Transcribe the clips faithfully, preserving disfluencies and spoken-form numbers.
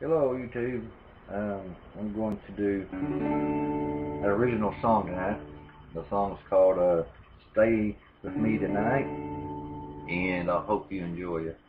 Hello YouTube. Um, I'm going to do an original song tonight. The song's called uh, Stay With Me Tonight, and I hope you enjoy it.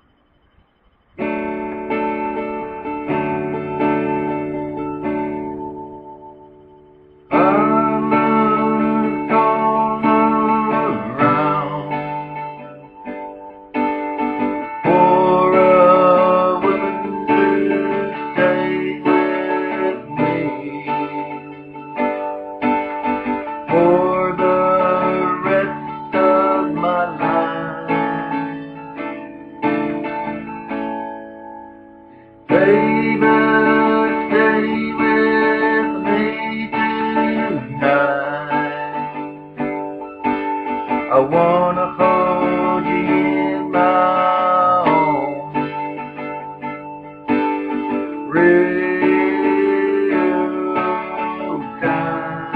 For the rest of my life, baby, stay with me tonight. I wanna hold you in my arms, real time.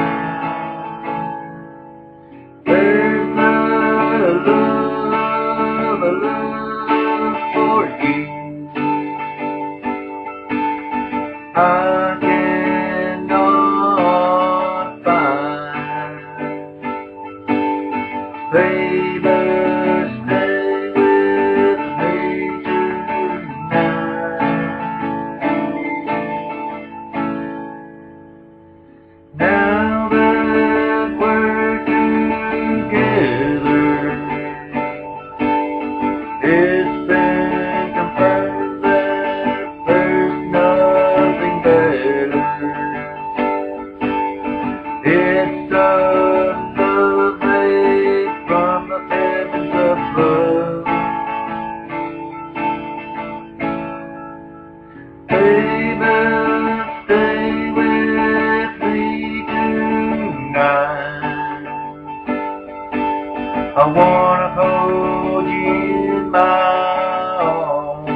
There's a love, a love for you I cannot find. Baby, stay with me tonight. Now that we're together, it's been confirmed that there's nothing better. It's a love made from the heavens above. Baby, stay with me tonight. I wanna hold you in my arms,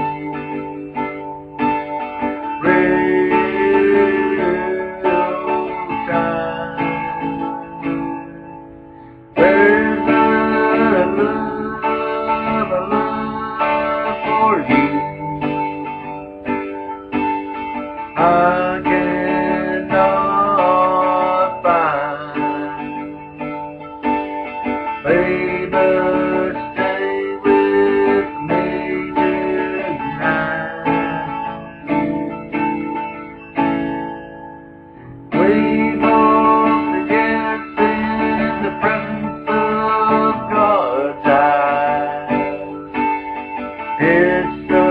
real time. There's a love, a love for you I cannot find. Baby, stay with me tonight. We both dance in the presence of God's eyes. It's so